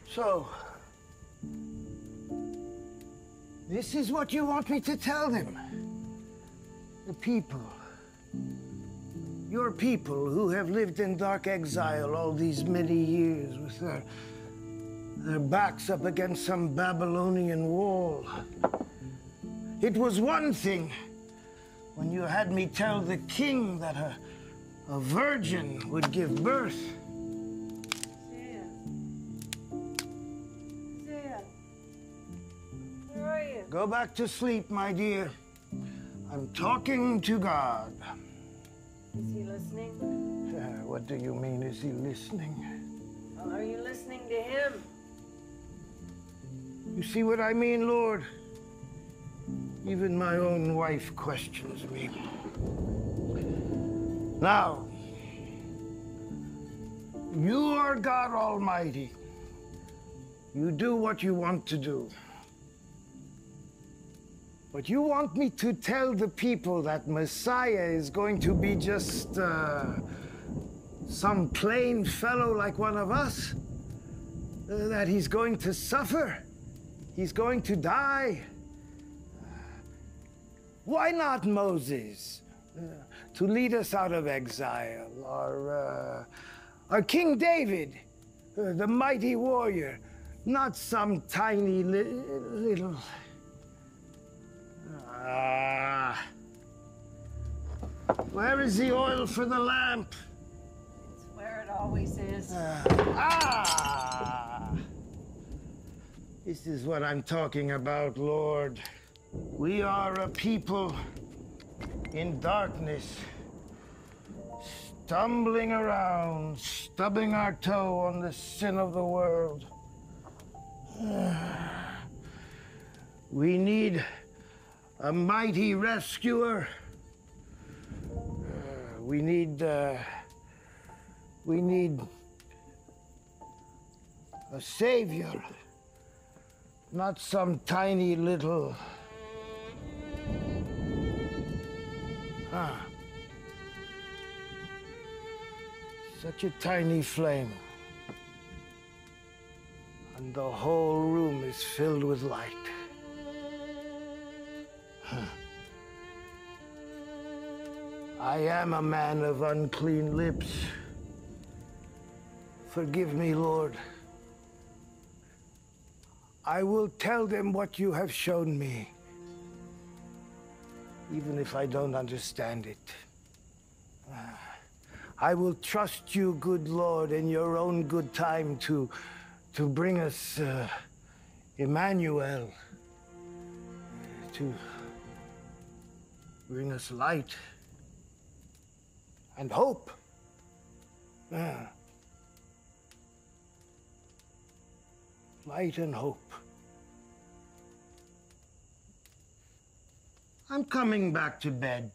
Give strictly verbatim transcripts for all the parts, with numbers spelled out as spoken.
So, this is what you want me to tell them? The people, your people who have lived in dark exile all these many years with their, their backs up against some Babylonian wall. It was one thing when you had me tell the king that a, a virgin would give birth. Isaiah. Isaiah. Where are you? Go back to sleep, my dear. I'm talking to God. Is he listening? Uh, what do you mean, is he listening? Well, are you listening to him? You see what I mean, Lord? Even my own wife questions me. Now, you are God Almighty. You do what you want to do. But you want me to tell the people that Messiah is going to be just uh, some plain fellow like one of us? Uh, that he's going to suffer? He's going to die? Why not Moses, uh, to lead us out of exile, or, uh, or King David, uh, the mighty warrior, not some tiny li little... Ah. Where is the oil for the lamp? It's where it always is. Uh, ah! This is what I'm talking about, Lord. We are a people in darkness, stumbling around, stubbing our toe on the sin of the world. We need a mighty rescuer. Uh, we need, uh, we need a savior, not some tiny little... Ah. Such a tiny flame. And the whole room is filled with light. Huh. I am a man of unclean lips. Forgive me, Lord. I will tell them what you have shown me, even if I don't understand it. Uh, I will trust you, good Lord, in your own good time to, to bring us uh, Emmanuel, to bring us light and hope. Uh, light and hope. I'm coming back to bed.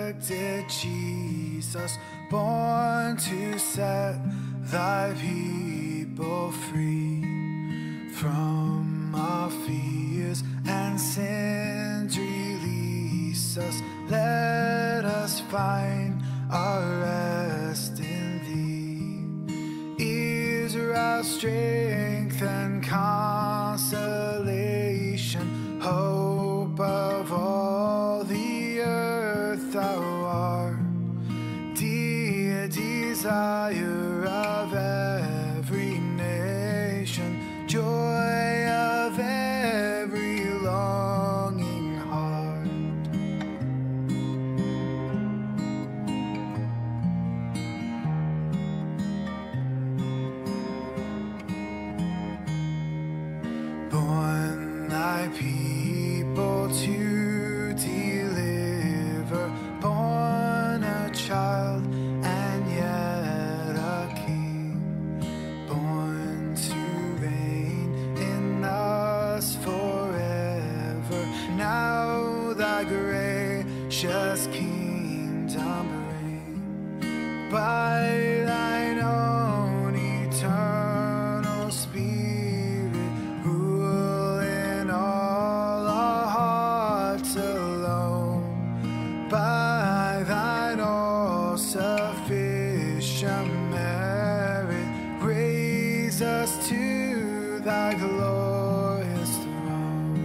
resurrected Jesus, born to set thy people free from our fears and sins. Release us, let us find our rest in thee. Israel's strength and consolation, hope of all the earth, thou art, dear desire of every nation, joy of every longing heart. Born thy people to deliver, born a child and yet a king, born to reign in us forever. Now thy gracious kingdom reign by thine own eternal Spirit, rule in all our hearts alone. By thine all-sufficient merit, raise us to thy glorious throne.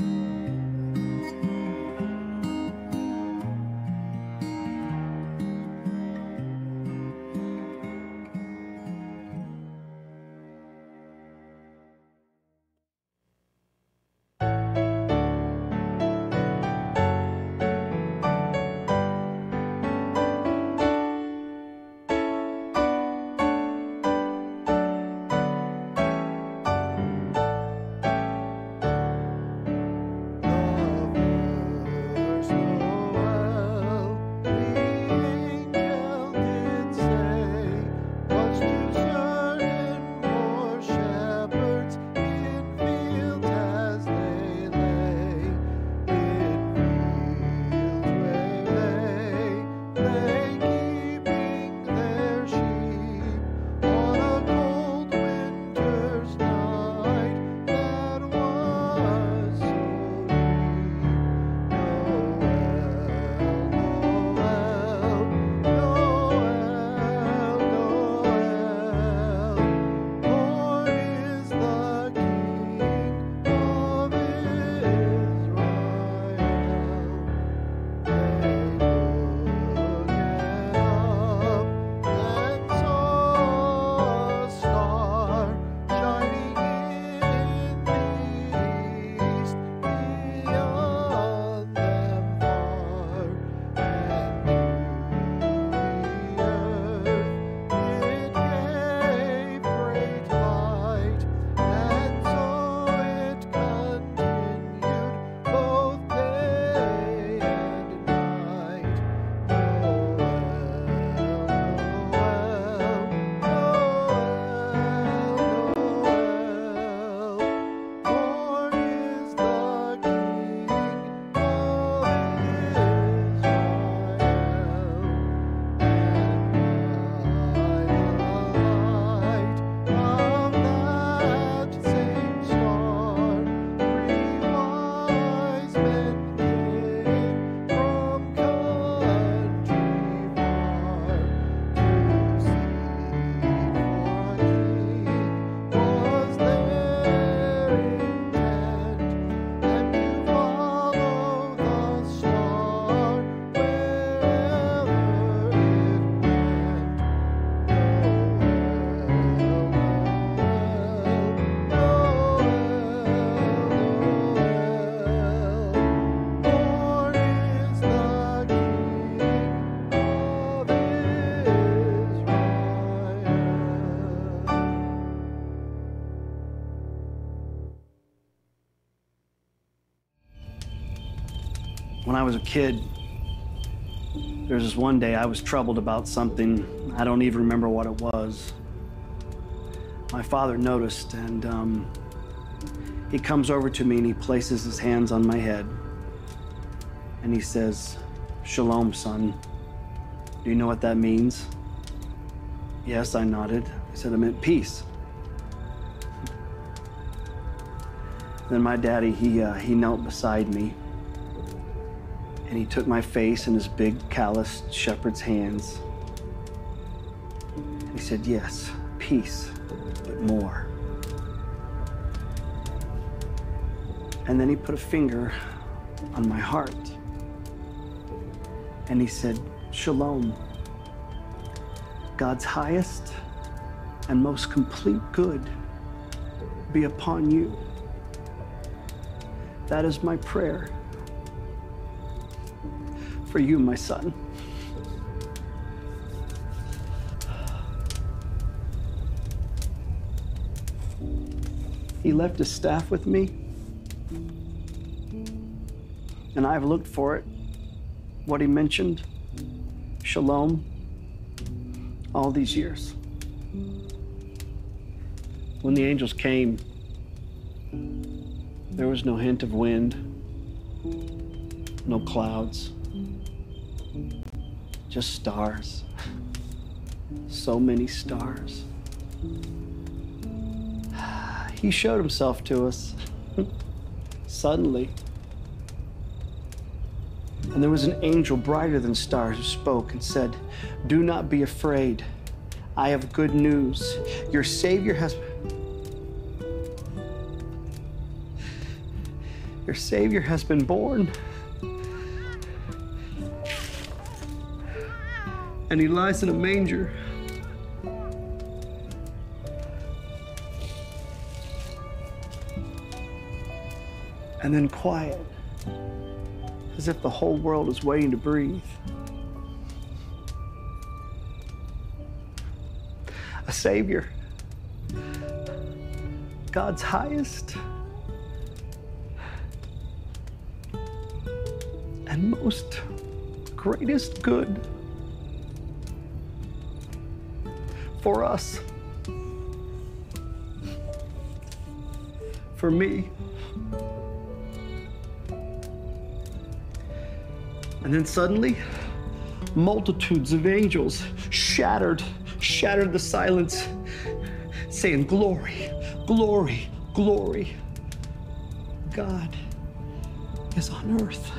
When I was a kid, there was this one day I was troubled about something. I don't even remember what it was. My father noticed, and um, he comes over to me and he places his hands on my head. And he says, Shalom, son. Do you know what that means? Yes, I nodded. I said it meant peace. Then my daddy, he, uh, he knelt beside me, and he took my face in his big, calloused shepherd's hands. And he said, yes, peace, but more. And then he put a finger on my heart, and he said, Shalom, God's highest and most complete good be upon you. That is my prayer for you, my son. He left his staff with me, and I've looked for it, what he mentioned, shalom, all these years. When the angels came, there was no hint of wind, no clouds, just stars. So many stars. He showed himself to us suddenly. And there was an angel brighter than stars who spoke and said, do not be afraid. I have good news. Your Savior has Your Savior has been born. And he lies in a manger. And then quiet, as if the whole world is waiting to breathe. A Savior, God's highest and most greatest good for us, for me. And then suddenly, multitudes of angels shattered, shattered the silence, saying, glory, glory, glory. God is on earth.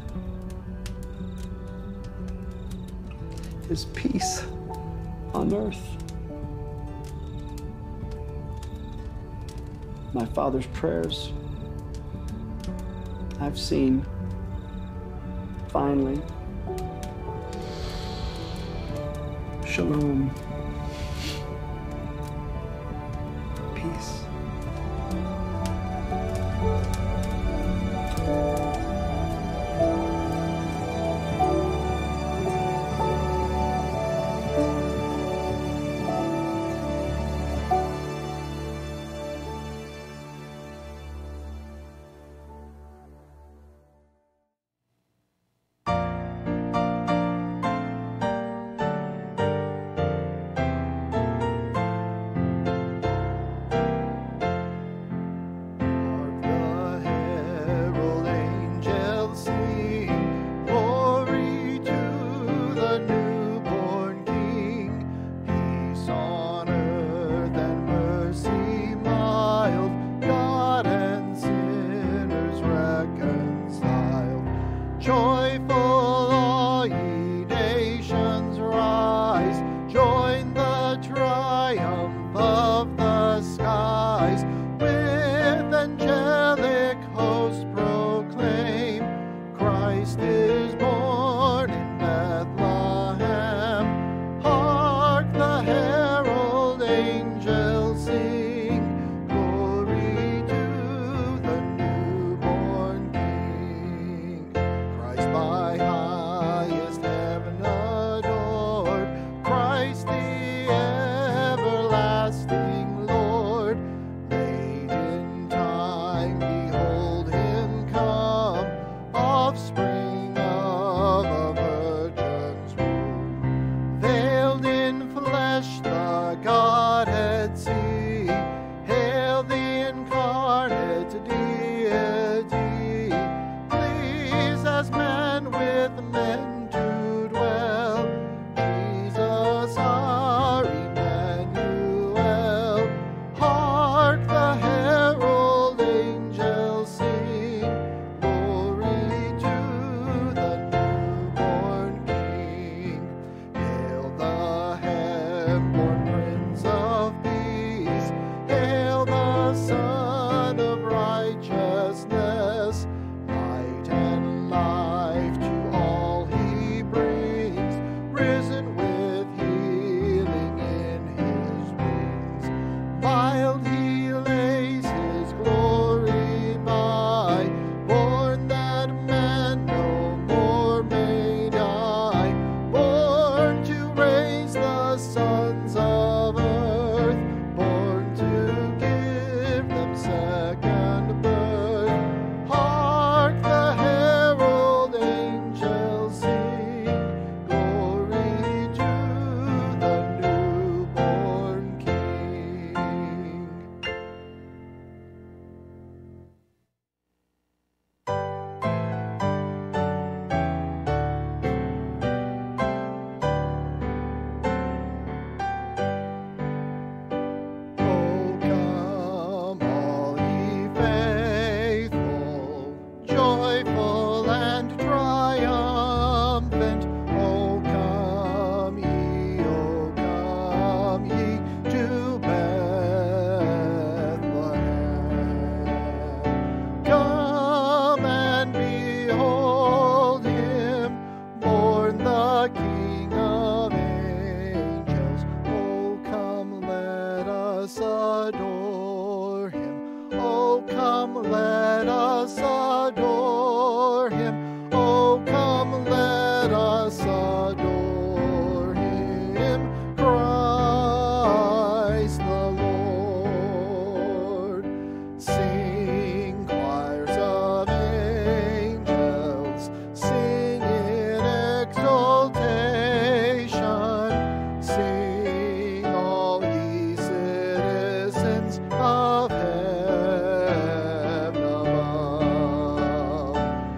His peace on earth. My Father's prayers I've seen. Finally, shalom, peace. the King of angels. Oh, come, let us adore him. Oh, come, let us adore him. Oh, come, let us adore him. Christ the Lord. Sing, choirs of angels, sing in exaltation. Sing, all ye citizens of heaven above.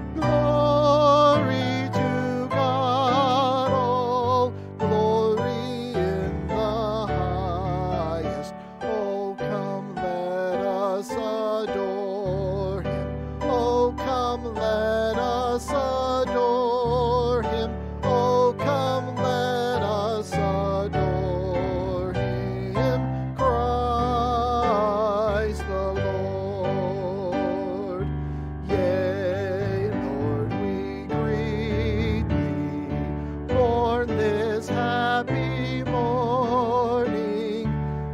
Glory to God, all glory in the highest. Oh, come, let us adore him. Oh, come, let us adore him. Oh, come, let us adore him. Christ the Lord. Yea, Lord, we greet thee, born this happy morning.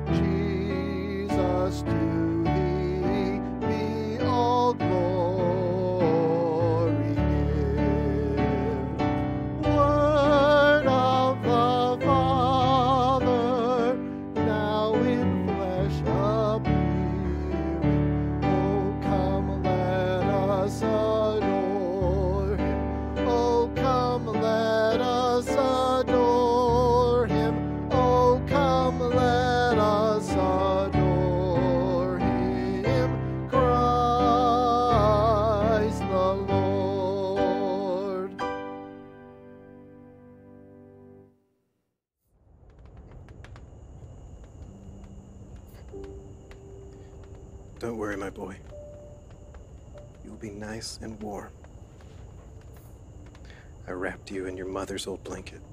Jesus, to thee be all glory given. Word of the Father, now in flesh appearing. Oh, come, let us adore him. Oh, come, let us adore him. Oh, come, let us adore him. Christ the Lord. Don't worry, my boy. You'll be nice and warm. I wrapped you in your mother's old blanket.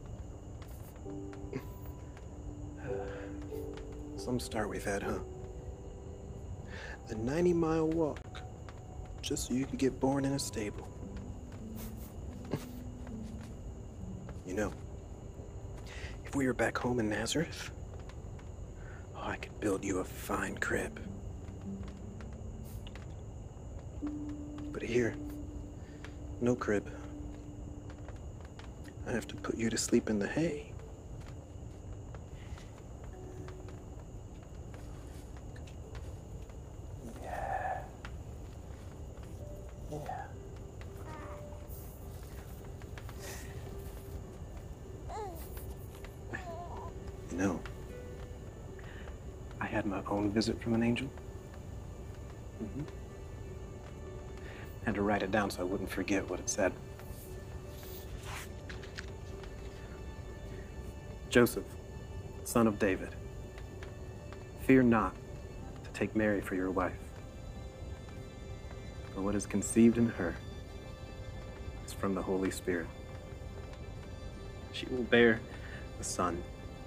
Some start we've had, huh? A ninety mile walk, just so you could get born in a stable. You know, if we were back home in Nazareth, oh, I could build you a fine crib. But here, no crib. I have to put you to sleep in the hay. Yeah. Yeah. You know, I had my own visit from an angel. Mm-hmm. Had to write it down so I wouldn't forget what it said. Joseph, son of David, fear not to take Mary for your wife, for what is conceived in her is from the Holy Spirit. She will bear a son.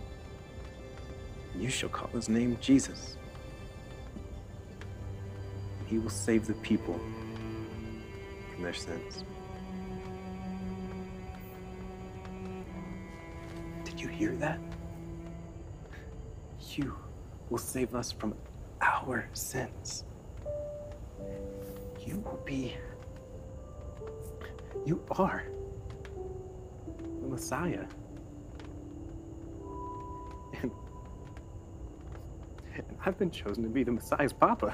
You shall call his name Jesus. And he will save the people from their sins. Did you hear that? You will save us from our sins. You will be, you are the Messiah. And, and I've been chosen to be the Messiah's papa.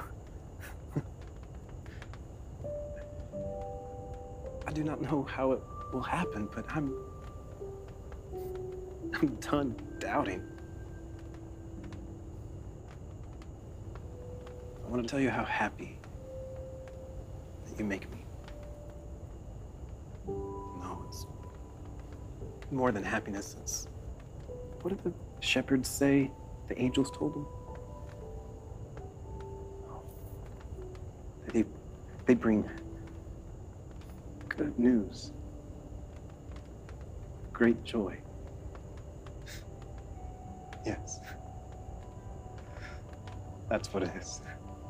I do not know how it will happen, but I'm, I'm done doubting. I want to tell you how happy that you make me. No, it's more than happiness. It's, what did the shepherds say the angels told them? They, they bring good news, great joy. Yes, that's what it is.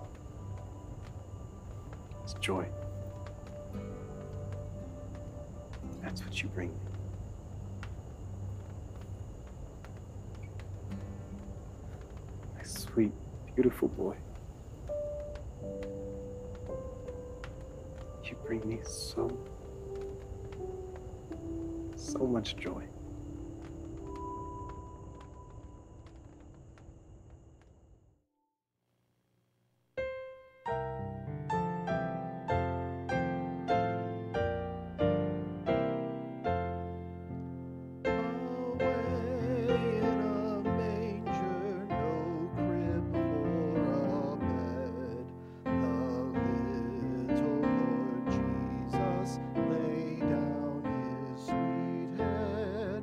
It's joy. That's what you bring me. sweet, beautiful boy. You bring me so, so much joy. Away in a manger, no crib or a bed. The little Lord Jesus lay down his sweet head.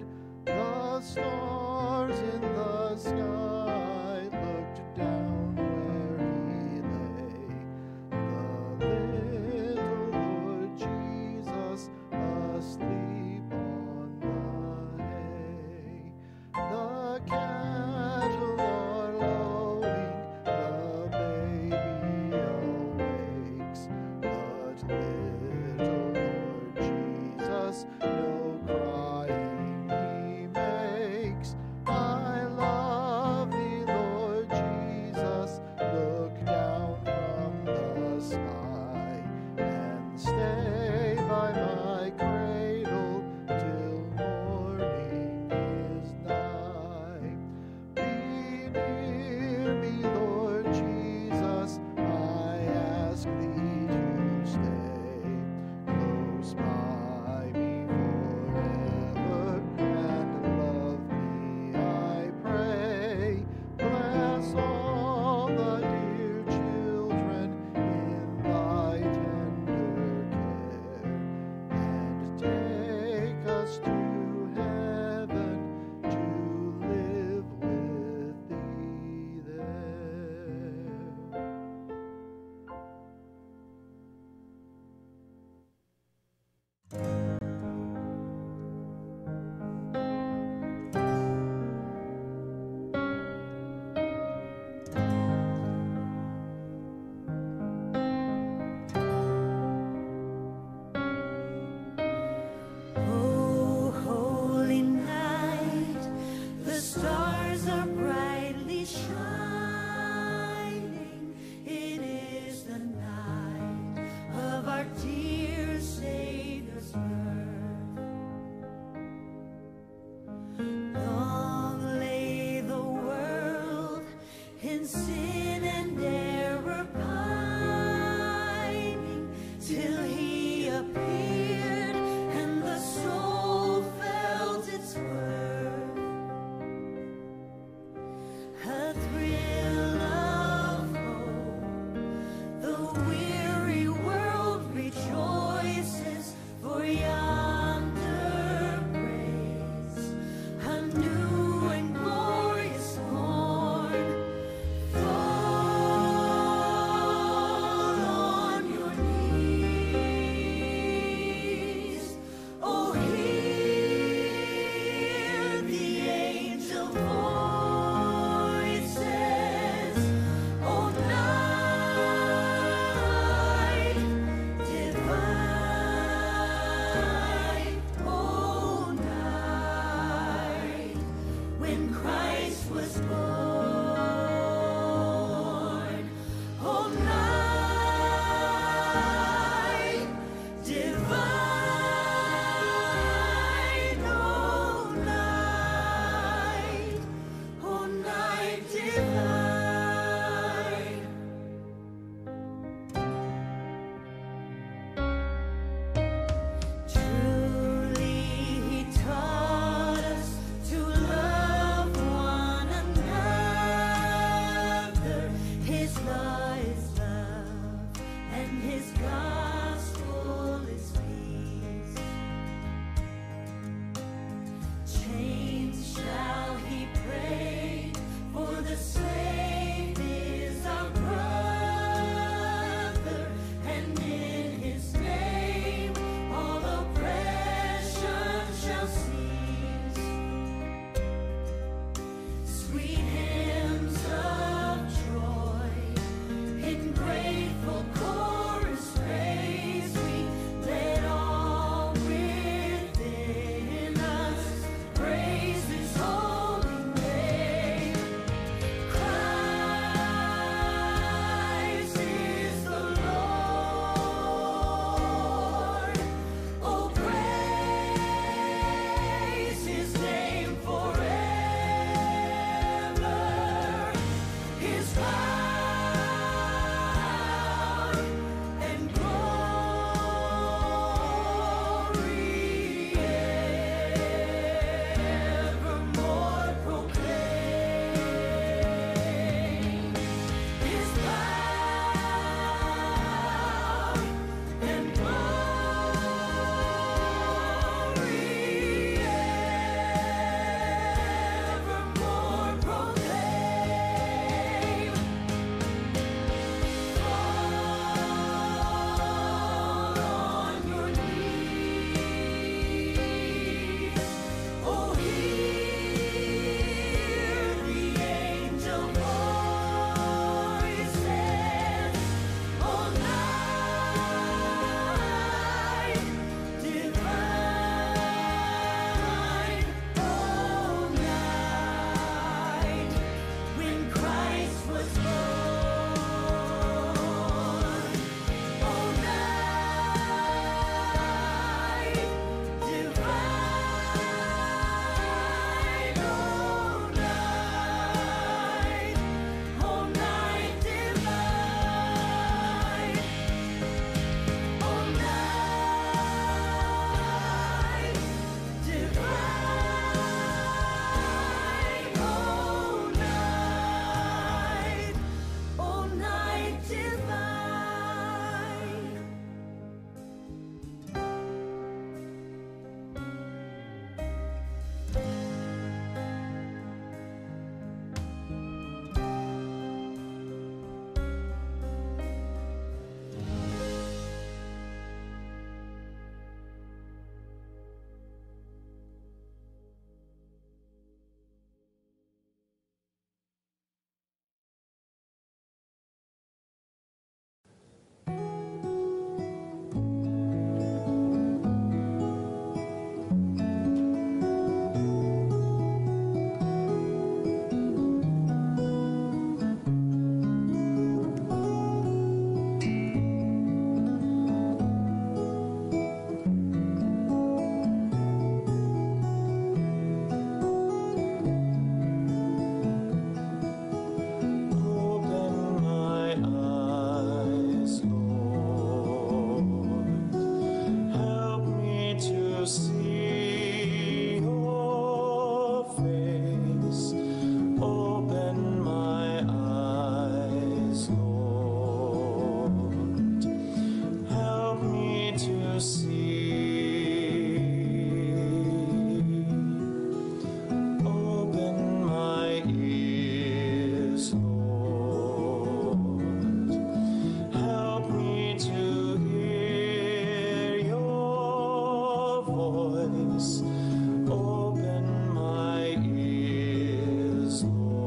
Open my ears,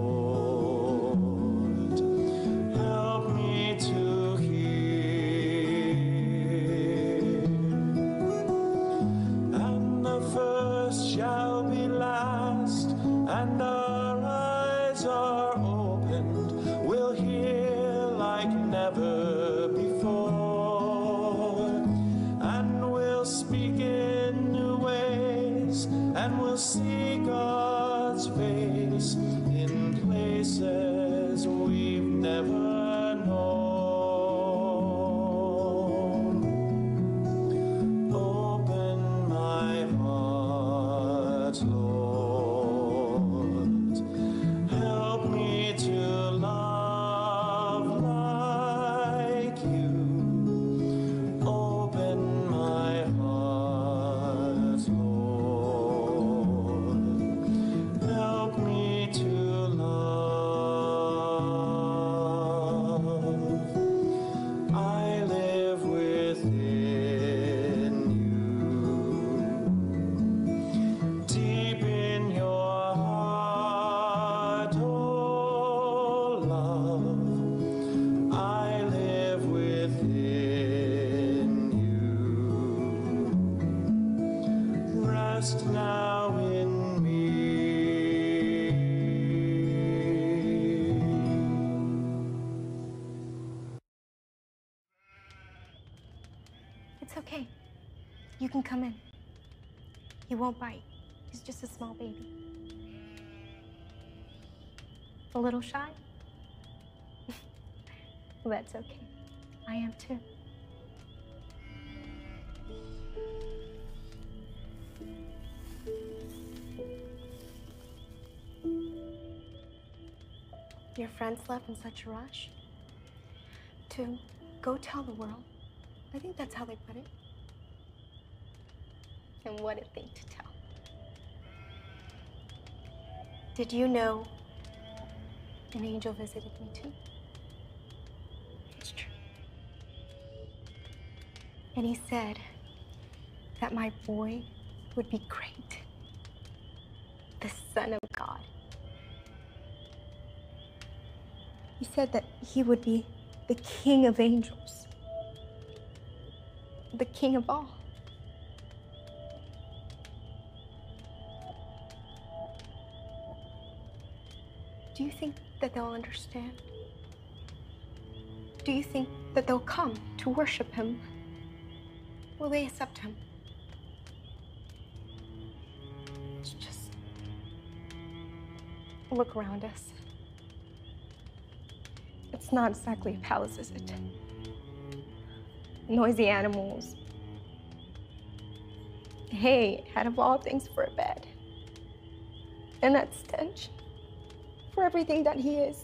Lord. Help me to hear. And the first shall be last, and our eyes are opened. We'll hear like never before, and we'll speak in new ways, and we'll see God's face in places we've never known. Open my heart, Lord. Help me to love like you. Open my heart, Lord. Help me to love. I live within you, deep in your heart, oh love. I live within you. Rest now in me. It's okay. You can come in. He won't bite. He's just a small baby. A little shy? Well, that's okay. I am too. Your friends left in such a rush to go tell the world. I think that's how they put it. And what a thing to tell. Did you know an angel visited me too? It's true. And he said that my boy would be great, the Son of God. He said that he would be the King of angels, the King of all. Do you think that they'll understand? Do you think that they'll come to worship him? Will they accept him? It's just look around us. It's not exactly a palace, is it? Noisy animals. Hay, out of all things, for a bed. And that stench for everything that he is.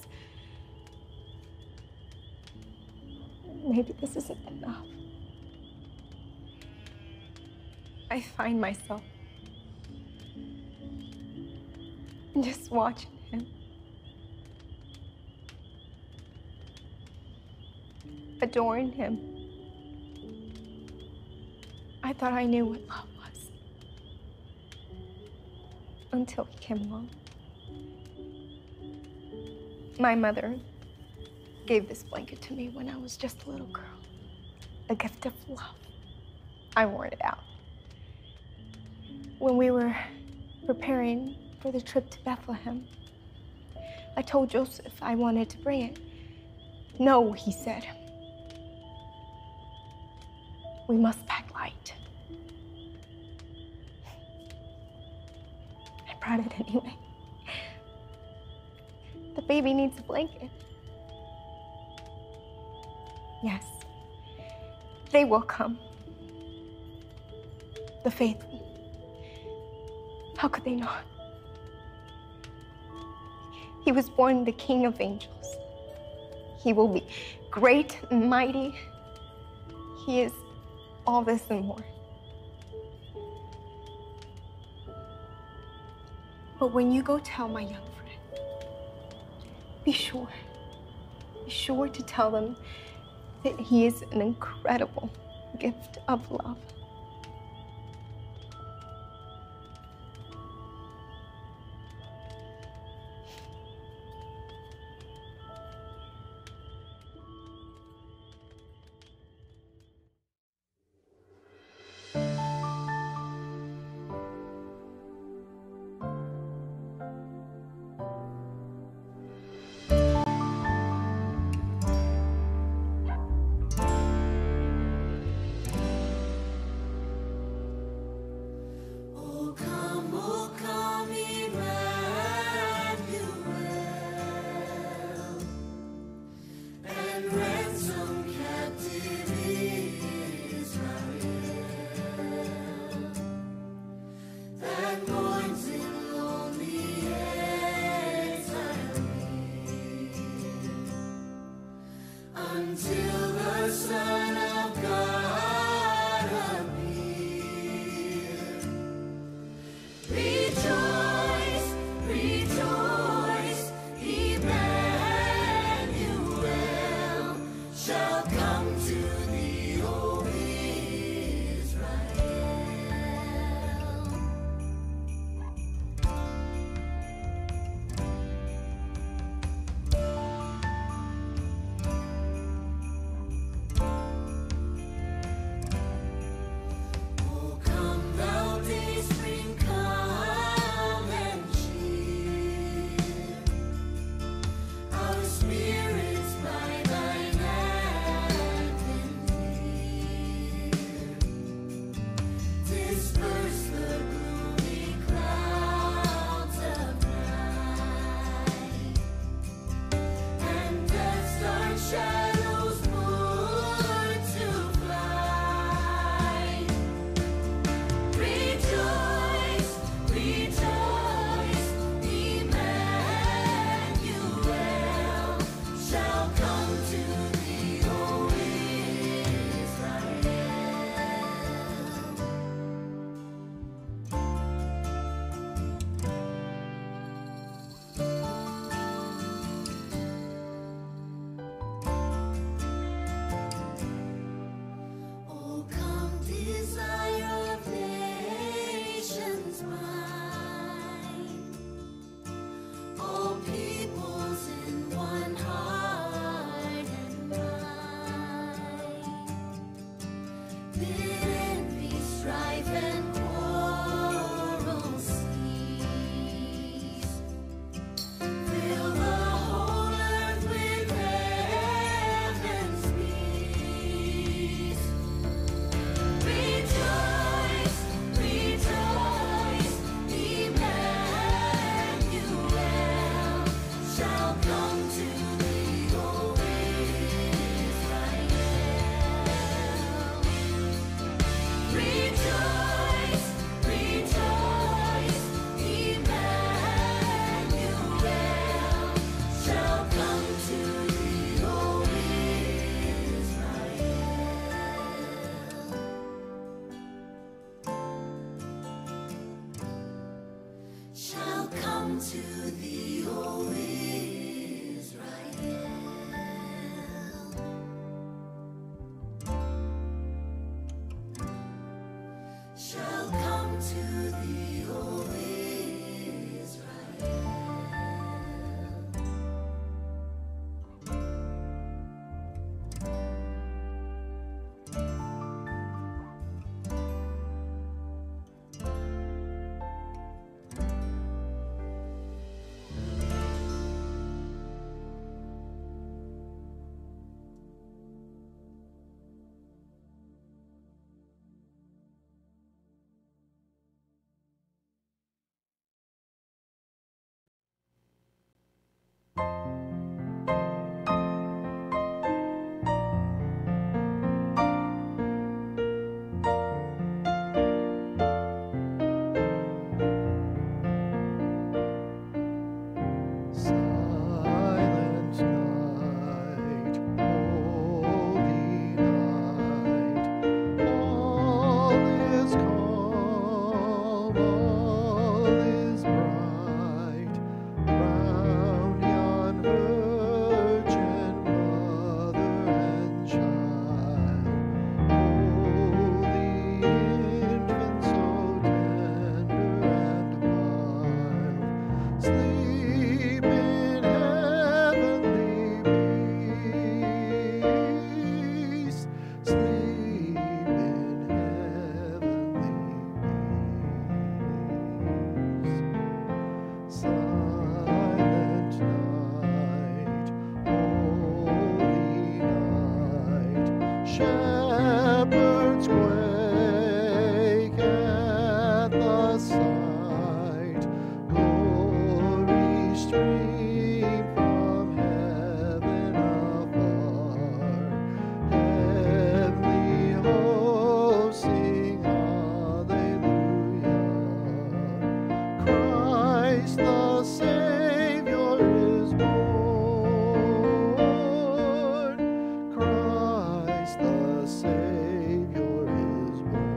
Maybe this isn't enough. I find myself just watching him, adoring him. I thought I knew what love was until he came along. My mother gave this blanket to me when I was just a little girl, a gift of love. I wore it out. When we were preparing for the trip to Bethlehem, I told Joseph I wanted to bring it. No, he said. We must pack light. I brought it anyway. The baby needs a blanket. Yes, they will come. The faithful. How could they not? He was born the King of angels. He will be great and mighty. He is all this and more. But when you go tell my young friend, be sure, be sure to tell them that he is an incredible gift of love. Silent night, holy night, all is calm, all is bright, round yon virgin mother and child, holy infant so tender and mild, sleep in heavenly peace, sleep in heavenly peace. Silent night, holy night, shepherds quake at the sight, glory stream from heaven afar, heavenly hosts sing hallelujah. Christ the Savior is born, Christ the Savior is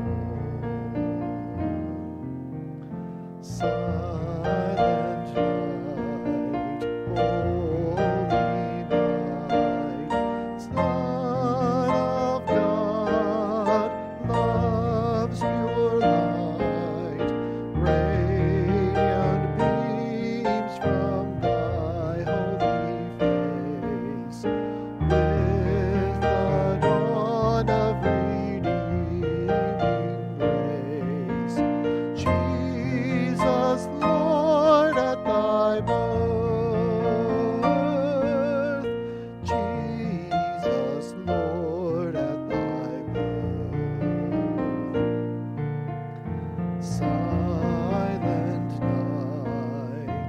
born. Silent night, holy night, Son of God, love's pure light, radiant beams from thy holy face, with the dawn of redeeming grace. Jesus, Lord, at thy birth, Jesus, Lord, at thy birth. Silent night,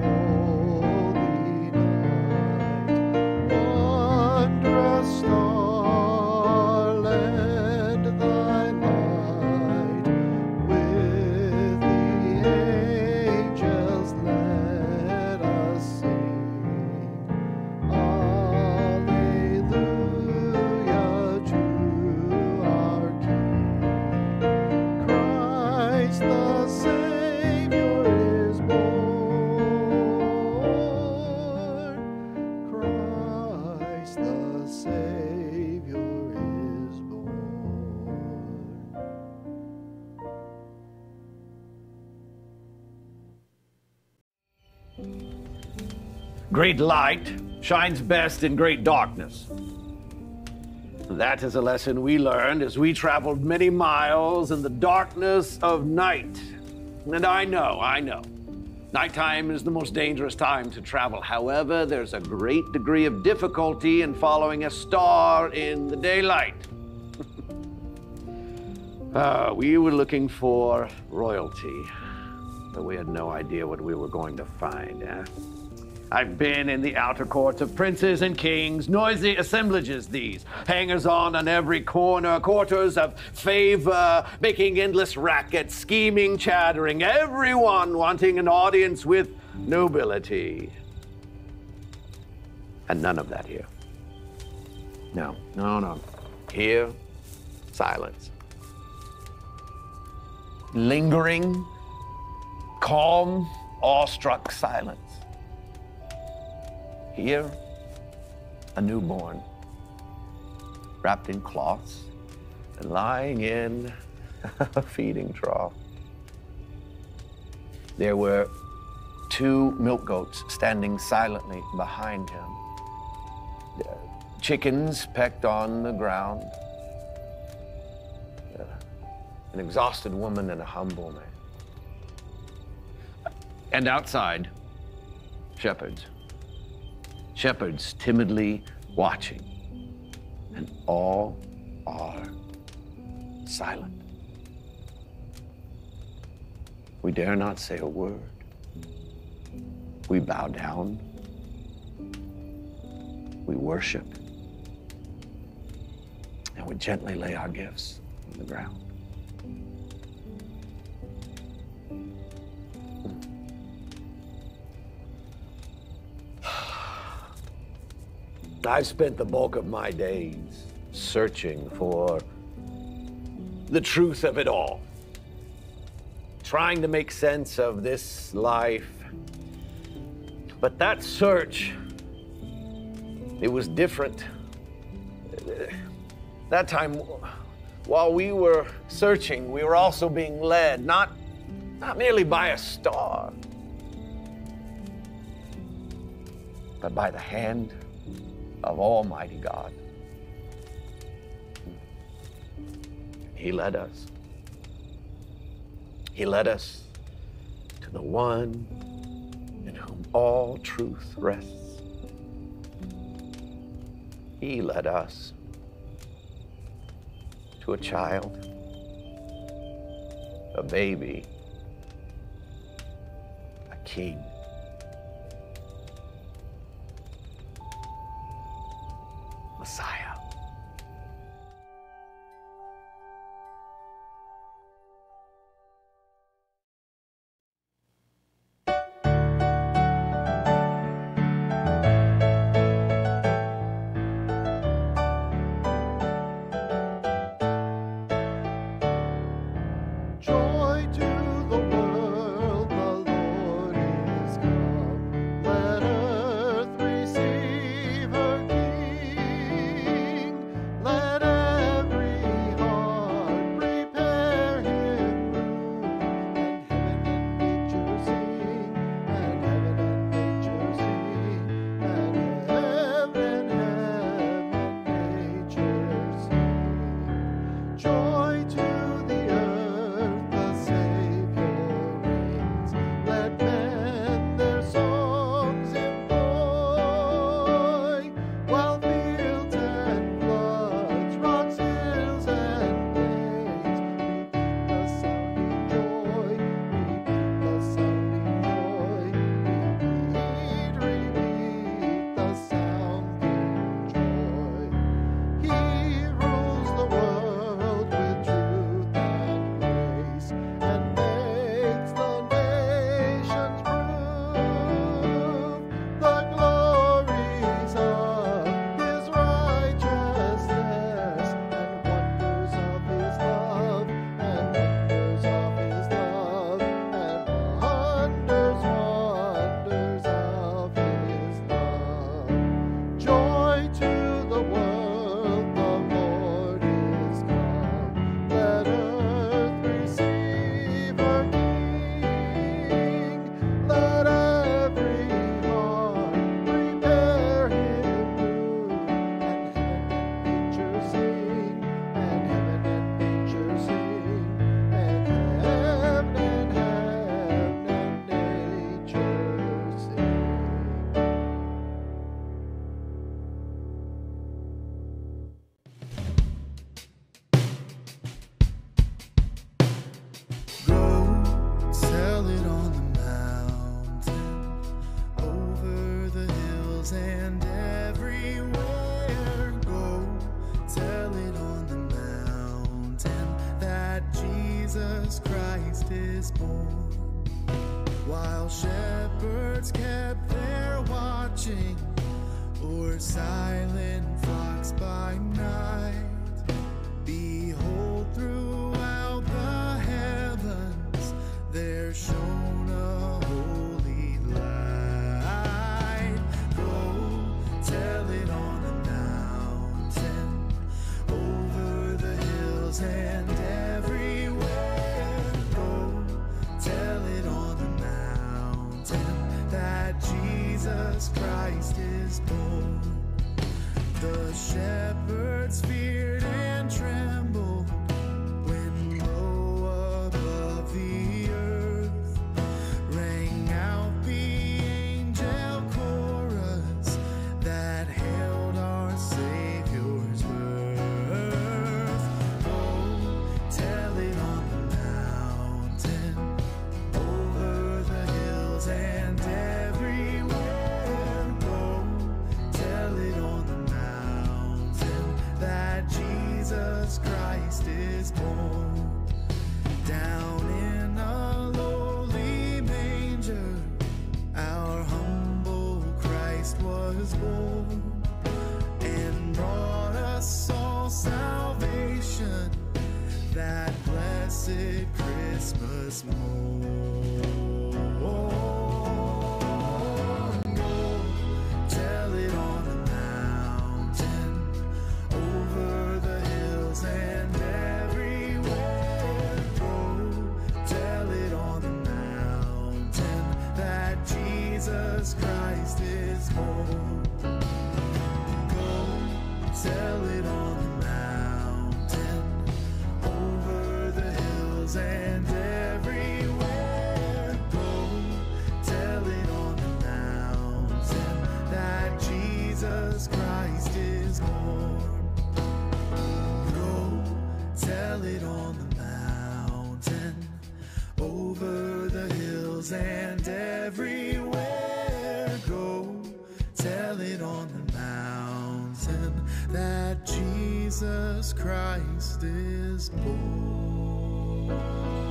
holy night, wondrous star, lend thy light, with the angels let us sing, Alleluia to our King. Christ the Savior is born, Christ the Savior is born. Great light shines best in great darkness. That is a lesson we learned as we traveled many miles in the darkness of night. And I know, I know, nighttime is the most dangerous time to travel. However, there's a great degree of difficulty in following a star in the daylight. uh, we were looking for royalty, but we had no idea what we were going to find, eh? I've been in the outer courts of princes and kings, noisy assemblages these, hangers-on on every corner, quarters of favor, making endless racket, scheming, chattering, everyone wanting an audience with nobility. And none of that here. No, no, no. Here, silence. Lingering, calm, awestruck silence. Here, a newborn, wrapped in cloths and lying in a feeding trough. There were two milk goats standing silently behind him. Chickens pecked on the ground. An exhausted woman and a humble man. And outside, shepherds. Shepherds timidly watching. And all are silent. We dare not say a word. We bow down. We worship. And we gently lay our gifts on the ground. I've spent the bulk of my days searching for the truth of it all, trying to make sense of this life. But that search, it was different. That time, while we were searching, we were also being led, not, not merely by a star, but by the hand of Almighty God. He led us. He led us to the one in whom all truth rests. He led us to a child, a baby, a king. Messiah. Joy to the world, the Lord is come. Let earth receive her King. Let every heart prepare him room. And heaven and nature sing, and heaven and nature sing, and heaven, heaven and nature sing. Joy to the earth, the Savior reigns. Let men their songs employ, while fields and floods, rocks, hills, and plains repeat the sounding joy, repeat the sounding joy, repeat, repeat the sounding joy. He rules the world with truth and grace, and makes the nations prove the glories of his righteousness, and wonders of his love, and wonders of his love, and wonders, wonders of his love. Joy to the world, the Lord is come. Let earth receive her King. Let every heart prepare him room. And heaven and nature sing, and heaven and nature sing, and heaven and heaven and nature sing. Go tell it on the mountain, over the hills and everywhere. Go tell it on the mountain that Jesus Christ is born. While shepherds kept their watching o'er silent flocks by night, behold, throughout the heavens there shone a holy Jesus Christ is born. The shepherds feared and trembled when low above the earth rang out the angel chorus that hailed our Savior's birth. Oh, tell it on the mountain, over the hills and everywhere. Go, tell it on the mountain that Jesus Christ is born. Down in a lowly manger, our humble Christ was born, and brought us all salvation that blessed Christmas morn. Go, tell it on the mountain, over the hills and everywhere. Go, tell it on the mountain that Jesus Christ is born. Go, tell it on the mountain, over the hills and everywhere. Go, tell it on the mountain that Jesus Christ is born. Go, tell it on the mountain, over the hills and everywhere. Go, tell it on the mountain that Jesus Christ is born.